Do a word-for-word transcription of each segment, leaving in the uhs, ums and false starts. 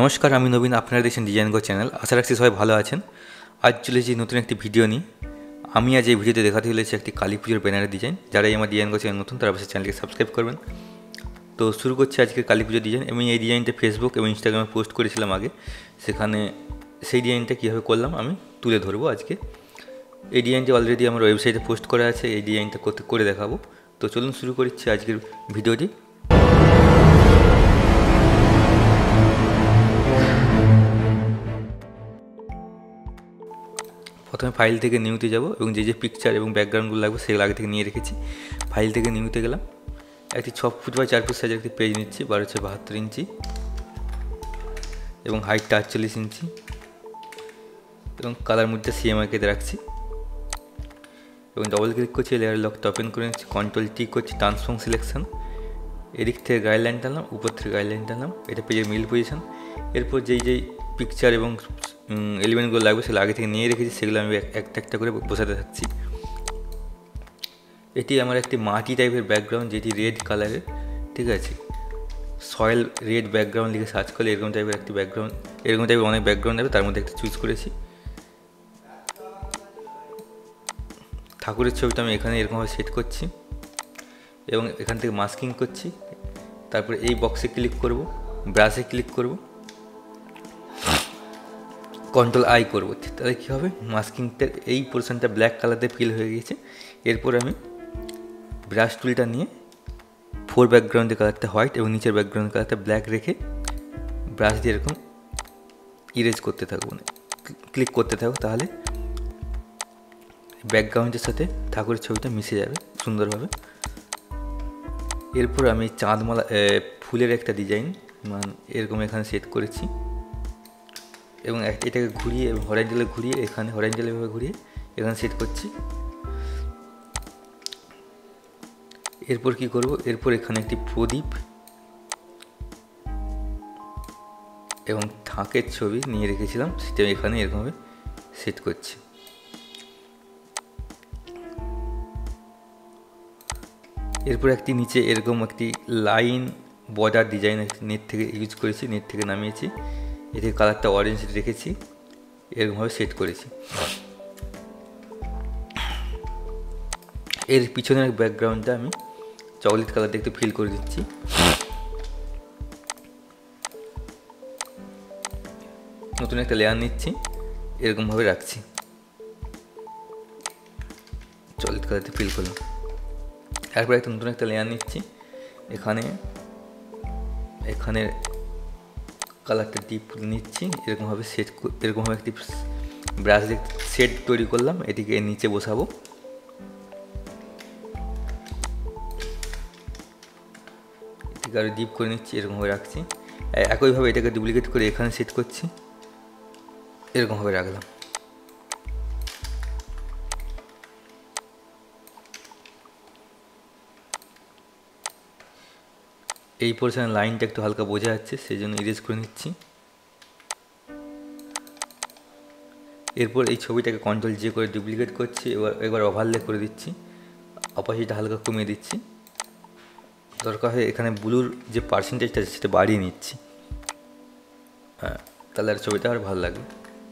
নমস্কার, আমি নবীন। আপনারা দেখছেন ডিজাইন গো চ্যানেল। আশা রাখছি সবাই ভালো আছেন। আজ চলেছি নতুন একটি ভিডিও নিয়ে। আমি আজ এই ভিডিওতে দেখাতে চলেছি একটি কালী পুজোর ব্যানারের ডিজাইন। যারা আমার ডিজাইন গো চ্যানেল নতুন, তারা অবশ্যই চ্যানেলকে সাবস্ক্রাইব করবেন। তো শুরু করছি আজকে কালী পুজোর ডিজাইন। আমি এই ডিজাইনটা ফেসবুক এবং ইনস্টাগ্রামে পোস্ট করেছিলাম আগে। সেখানে সেই ডিজাইনটা কীভাবে করলাম আমি তুলে ধরবো আজকে। এই ডিজাইনটি অলরেডি আমার ওয়েবসাইটে পোস্ট করা আছে। এই ডিজাইনটা করতে করে দেখাবো। তো চলুন শুরু করছি আজকের ভিডিওটি। প্রথমে ফাইল থেকে নিউতে যাব এবং যে যে পিকচার এবং ব্যাকগ্রাউন্ডগুলো লাগবে সেগুলো আগে থেকে নিয়ে রেখেছি। ফাইল থেকে নিউতে গেলাম। একটি ছ ফুট বাই চার ফুট সাইজের একটি পেজ নিচ্ছি, বারো ছয় বাহাত্তর ইঞ্চি এবং হাইটটা আটচল্লিশ ইঞ্চি এবং কালার মধ্যে সিএমআইকে রাখছি এবং ডবল ক্লিক করছি, লেয়ার লকটা ওপেন করে নিচ্ছি, কন্ট্রোল টি করছি, ট্রান্সফর্ম সিলেকশন। এদিক থেকে গাইডলাইন টানলাম, উপর থেকে গাইডলাইন টানলাম, এটা পেজের মিল পজিশন। এরপর যেই যেই পিকচার এবং এলিমেন্টগুলো লাগবে সেগুলো আগে থেকে নিয়ে রেখেছি, সেগুলো আমি একটা একটা করে বসাতে থাকছি। এটি আমার একটি মাটি টাইপের ব্যাকগ্রাউন্ড, যেটি রেড কালারের, ঠিক আছে। সয়েল রেড ব্যাকগ্রাউন্ড লিখে সার্চ করলে এরকম টাইপের একটি ব্যাকগ্রাউন্ড, এরকম টাইপের অনেক ব্যাকগ্রাউন্ড হবে, তার মধ্যে একটা চুজ করেছি। ঠাকুরের ছবিটা আমি এখানে এরকমভাবে সেট করছি এবং এখান থেকে মাস্কিং করছি। তারপরে এই বক্সে ক্লিক করব, ব্রাশে ক্লিক করব, কন্ট্রোল আই করবো, তাহলে কী হবে, মাস্কিংটা এই পোর্শনটা ব্ল্যাক কালারে ফিল হয়ে গেছে। এরপর আমি ব্রাশ টুলটা নিয়ে ফোর ব্যাকগ্রাউন্ডের কালারটা হোয়াইট এবং নিচের ব্যাকগ্রাউন্ডের কালারটা ব্ল্যাক রেখে ব্রাশ দিয়ে এরকম ইরেজ করতে থাকবো, ক্লিক করতে থাকবো, তাহলে ব্যাকগ্রাউন্ডের সাথে ঠাকুরের ছবিটা মিশে যাবে সুন্দরভাবে। এরপর আমি চাঁদমালা ফুলের একটা ডিজাইন মানে এরকম এখানে সেট করেছি এবং এটাকে ঘুরিয়ে এবং হরাইজন্টালে ঘুরিয়ে এখানে হরাইজন্টালভাবে ঘুরিয়ে এখানে সেট করছি। এরপর কি করব, এরপর এখানে একটি প্রদীপ এবং ঢাকের ছবি নিয়ে রেখেছিলাম, সেটা এখানে এরকমভাবে সেট করছি। এরপর একটি নিচে এরকম একটি লাইন বর্ডার ডিজাইন নেট থেকে ইউজ করেছি, নেট থেকে নামিয়েছি। এতে কালারটা অরেঞ্জ রেখেছি, এরকমভাবে সেট করেছি। এর পিছনের ব্যাকগ্রাউন্ডটা আমি চকলেট কালারটা একটু ফিল করে দিচ্ছি। নতুন একটা লেয়ার নিচ্ছি, এরকমভাবে রাখছি, চকলেট কালারটা ফিল করলাম। এরপর একটা নতুন একটা লেয়ার নিচ্ছি, এখানে এখানে কালারটা ডিপ নিচ্ছি, এরকমভাবে সেট এরকমভাবে একটি ব্রাশ দিয়ে সেট তৈরি করলাম। এটিকে নিচে বসাবো, এটিকে আরও ডিপ করে নিচ্ছি, এরকমভাবে রাখছি। একইভাবে এটাকে ডুপ্লিকেট করে এখানে সেট করছি, এরকমভাবে রাখলাম। এই পোর্শনের লাইনটা একটু হালকা বোঝা যাচ্ছে, সেই জন্য ইরেজ করে নিচ্ছি। এরপর এই ছবিটাকে কন্ট্রোল জে করে ডুপ্লিকেট করছি, এবার এবার ওভারলে করে দিচ্ছি, অপাসিটিটা হালকা কমিয়ে দিচ্ছি। দরকার হয় এখানে ব্লুর যে পার্সেন্টেজটা আছে সেটা বাড়িয়ে নিচ্ছি, হ্যাঁ, তাহলে আর ছবিটা আর ভালো লাগবে।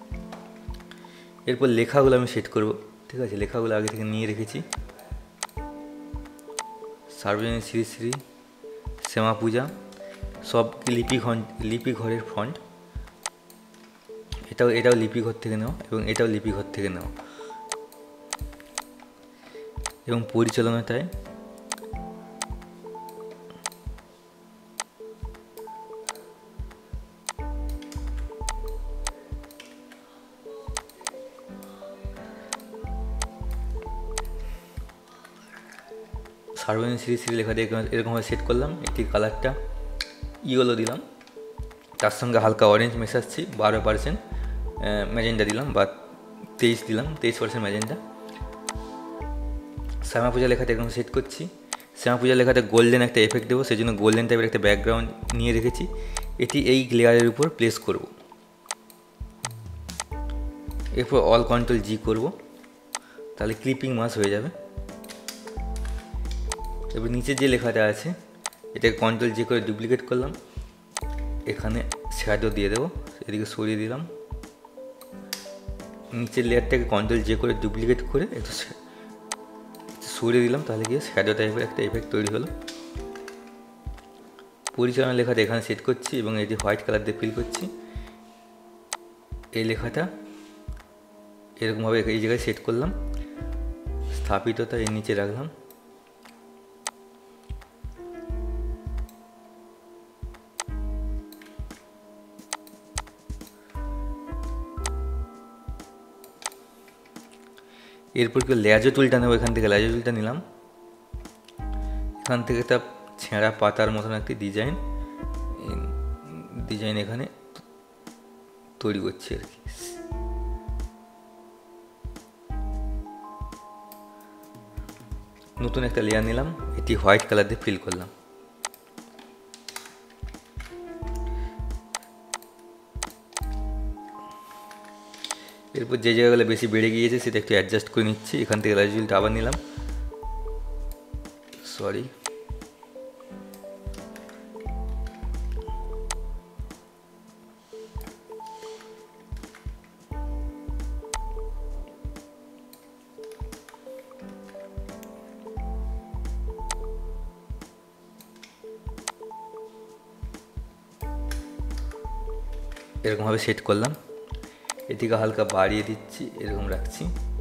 এরপর লেখাগুলো আমি সেট করব, ঠিক আছে। লেখাগুলো আগে থেকে নিয়ে রেখেছি, সার্বজনীন শ্রী শ্রী শ্যামা পূজা, সব লিপি ঘর লিপি ঘরের ফন্ট। এটাও এটাও লিপি ঘর থেকে নেওয়া এবং এটাও লিপি ঘর থেকে নেওয়া। এবং পরিচালনাটায় সার্বজনীন শ্রী শ্রী লেখা দিয়ে এরকমভাবে সেট করলাম। একটি কালারটা ইয়েলো দিলাম, তার সঙ্গে হালকা অরেঞ্জ মেশাচ্ছি, বারো পার্সেন্ট ম্যাজেন্ডা দিলাম বা তেইশ দিলাম, তেইশ পার্সেন্ট ম্যাজেন্ডা। শ্যামা পূজা লেখাটা এরকম সেট করছি। শ্যামা পূজা লেখাটা গোল্ডেন একটা এফেক্ট দেবো, সেই জন্য গোল্ডেন টাইপের একটা ব্যাকগ্রাউন্ড নিয়ে রেখেছি। এটি এই লেয়ারের উপর প্লেস করব। এরপর অল কন্ট্রোল জি করব, তাহলে ক্লিপিং মাস হয়ে যাবে। এবার নিচে যে লেখাটা আছে এটাকে কন্ট্রোল জে করে ডুপ্লিকেট করলাম, এখানে শ্যাডো দিয়ে দেবো, এদিকে সরিয়ে দিলাম। নিচের লেয়ারটাকে কন্ট্রোল জে করে ডুপ্লিকেট করে একটু সরিয়ে দিলাম, তাহলে গিয়ে শ্যাডো টাইপের একটা এফেক্ট তৈরি হলো। পরিচালনা লেখাটা এখানে সেট করছি এবং এটি হোয়াইট কালার দিয়ে ফিল করছি। এই লেখাটা এরকমভাবে এই জায়গায় সেট করলাম, স্থাপিততা এর নিচে রাখলাম। এরপর কি লেয়াজো টুলটা নেবো, এখান থেকে লেয়াজো টুলটা নিলাম। এখান থেকে একটা ছেঁড়া পাতার মতন একটি ডিজাইন ডিজাইন এখানে তৈরি করছি আর কি। নতুন একটা লেয়ার নিলাম, এটি হোয়াইট কালার দিয়ে ফিল করলাম। এরপর যে জায়গাগুলো বেশি বেড়ে গিয়েছে সেটা একটু অ্যাডজাস্ট করে নিচ্ছি। এখান থেকে রেজাল্ট আবার নিলাম, সরি এরকমভাবে সেট করলাম। এটিকে হালকা বাড়িয়ে দিচ্ছি, এরকম রাখছি।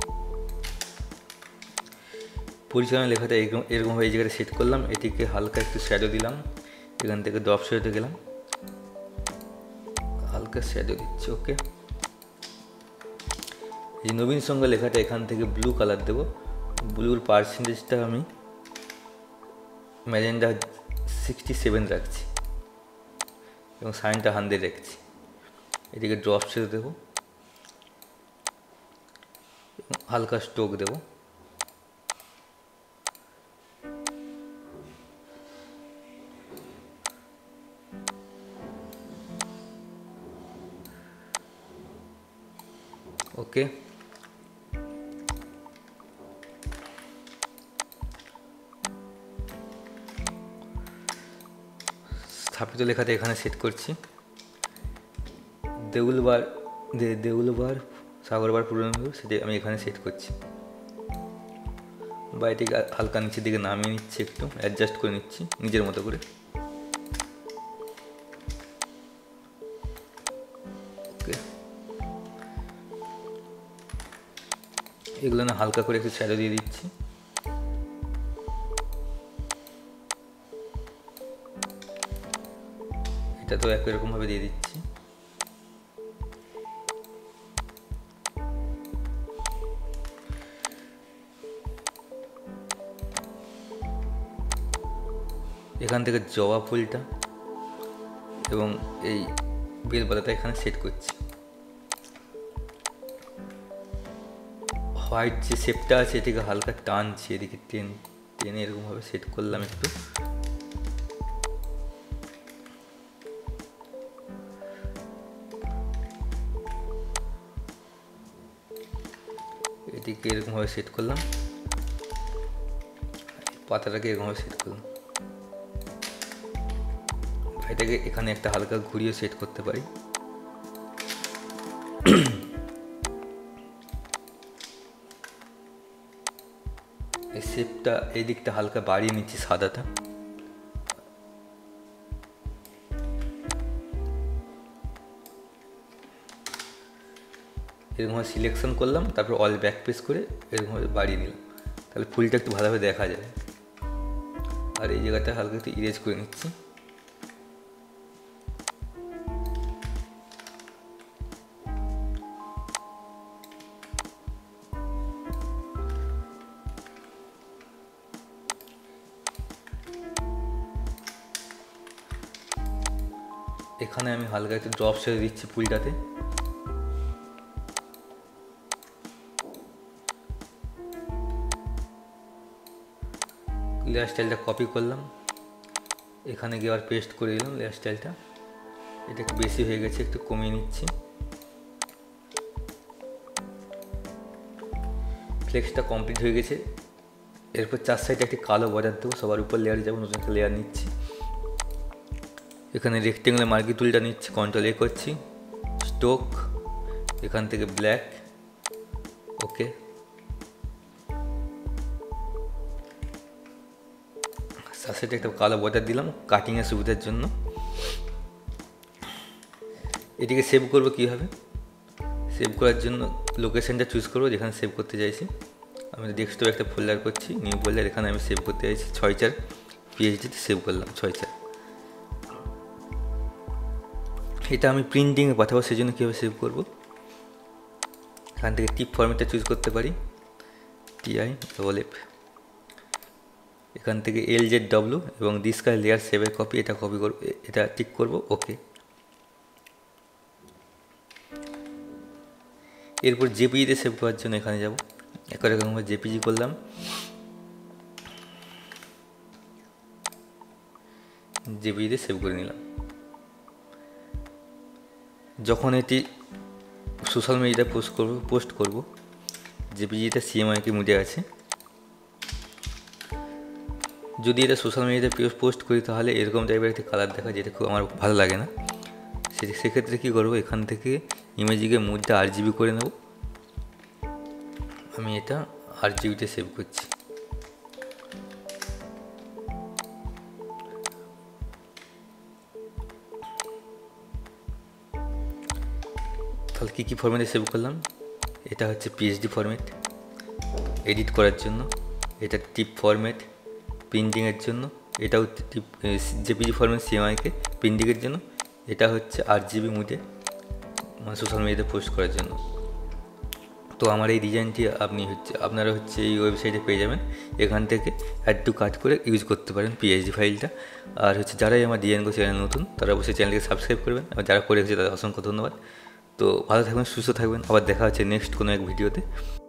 পরিচালনা লেখাটা এরকম এরকমভাবে এই জায়গাটা সেট করলাম। এটিকে হালকা একটু শ্যাডো দিলাম, এখান থেকে ড্রপ শ্যাডোতে গেলাম, হালকা শ্যাডো দিচ্ছি। ওকে, এই নবীন সঙ্গ লেখাটা এখান থেকে ব্লু কালার দেবো। ব্লুর পার্সেন্টেজটা আমি ম্যাজেন্ডা সিক্সটি সেভেন রাখছি এবং সাইনটা হান্ড্রেড রাখছি। এটিকে ড্রপ শ্যাডো দেবো, হালকা স্ট্রোক দেব। ওকে, স্থাপিত লেখাটা এখানে সেট করছি। দেউলবার দেউলবার সাগরবার পুরনো সেটা আমি এখানে সেট করছি। বা এটিকে হালকা নিচের দিকে নামিয়ে নিচ্ছি, একটু অ্যাডজাস্ট করে নিচ্ছি নিজের মতো করে। ওকে, এগুলো না হালকা করে একটু শ্যাডো দিয়ে দিচ্ছি। এটা তো একই রকমভাবে দিয়ে দিচ্ছি। এখান থেকে জবা ফুলটা এবং এই বেলপাতাটা এখানে সেট করছি। হোয়াইট যে শেপটা আছে এটিকে হালকা টানছি, এদিকে টেন টেনে এরকমভাবে সেট করলাম একটু। এটিকে এরকমভাবে সেট করলাম, পাতাটাকে এরকমভাবে সেট করলাম। এটাকে এখানে একটা হালকা ঘুরিয়ে সেট করতে পারি। এই শেপটা এই দিকটা হালকা বাড়িয়ে নিচ্ছি, সাদাটা। এরকমভাবে সিলেকশন করলাম, তারপর অল ব্যাক প্রেস করে এরকমভাবে বাড়িয়ে নিলাম, তাহলে ফুলটা একটু ভালোভাবে দেখা যায়। আর এই জায়গাটা হালকা একটু ইরেজ করে নিচ্ছি। এখানে আমি হালকা একটু ড্রপ ছেড়ে দিচ্ছি ফুলটাতে। লেয়ার স্টাইলটা কপি করলাম, এখানে গিয়ে আবার পেস্ট করে দিলাম লেয়ার স্টাইলটা। এটা একটু বেশি হয়ে গেছে, একটু কমিয়ে নিচ্ছি। ফ্লেক্সটা কমপ্লিট হয়ে গেছে। এরপর চার সাইডে একটি কালো বর্ডার দেবো, সবার উপর লেয়ারে যাবো, নতুন একটা লেয়ার নিচ্ছি এখানে রেক্টেঙ্গুলার মার্কি টুলটা নিচ্ছি, কন্ট্রোল এ করছি, স্টোক, এখান থেকে ব্ল্যাক, ওকে। সাথে একটা কালো বর্ডার দিলাম কাটিংয়ের সুবিধার জন্য। এটিকে সেভ করবো কীভাবে? সেভ করার জন্য লোকেশানটা চুজ করবো যেখানে সেভ করতে চাইছি। আমি ডেস্কটপে একটা ফোল্ডার করছি, নিউ ফোল্ডার, এখানে আমি সেভ করতে চাইছি ছয় চার পিএইচডিতে সেভ করলাম ছয় চার। এটা আমি প্রিন্টিংয়ে পাঠাবো, সেই জন্য কীভাবে সেভ করবো? এখান থেকে টিপ ফরম্যাটটা চুজ করতে পারি, টিআই ডবল এফ, এখান থেকে এল জেড ডব্লিউ এবং ডিসকার লেয়ার সেভের কপি, এটা কপি করবো, এটা টিক করবো, ওকে। এরপর জেপিজিতে সেভ করার জন্য এখানে যাব, একবার এরকমভাবে জেপিজি করলাম, জেপিজিতে সেভ করে নিলাম। যখন এটি সোশ্যাল মিডিয়াতে পোস্ট করব পোস্ট করব জেপিজিটা সিএমআইকে মুডে আছে। যদি এটা সোশ্যাল মিডিয়াতে পোস্ট করি তাহলে এরকম টাইপের একটি কালার দেখা, যেটা খুব আমার ভালো লাগে না। সেক্ষেত্রে কী করবো, এখান থেকে ইমেজিকে মুডটা আর জিবি করে নেব। আমি এটা আর জিবিতে সেভ করছি। তাহলে কী কী ফরম্যাটে সেভ করলাম? এটা হচ্ছে পিএইচডি ফরম্যাট এডিট করার জন্য, এটা টিপ ফরম্যাট প্রিন্টিংয়ের জন্য, এটাও টিপ জেপিজি ফরম্যাট সিএমআইকে প্রিন্টিংয়ের জন্য, এটা হচ্ছে আট জিবি মুডে মানে সোশ্যাল মিডিয়াতে পোস্ট করার জন্য। তো আমার এই ডিজাইনটি আপনি হচ্ছে আপনারা হচ্ছে এই ওয়েবসাইটে পেয়ে যাবেন, এখান থেকে অ্যাড টু কাট করে ইউজ করতে পারেন পিএইচডি ফাইলটা। আর হচ্ছে যারাই আমার ডিজাইনগো চ্যানেল নতুন তারা অবশ্যই চ্যানেলকে সাবস্ক্রাইব করবেন, আর যারা করে রেখেছে তাদের অসংখ্য ধন্যবাদ। তো ভালো থাকবেন, সুস্থ থাকবেন, আবার দেখা হচ্ছে নেক্সট কোনো এক ভিডিওতে।